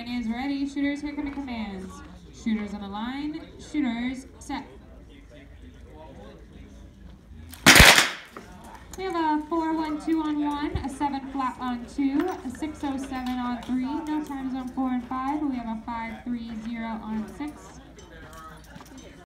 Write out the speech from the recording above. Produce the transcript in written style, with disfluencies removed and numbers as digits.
line is ready. Shooters, here come the commands. Shooters on the line. Shooters, set. We have a 4-1-2 on 1, a 7 flat on 2, a 6-0-7 on 3, no times on 4 and 5. We have a 5-3-0 on 6.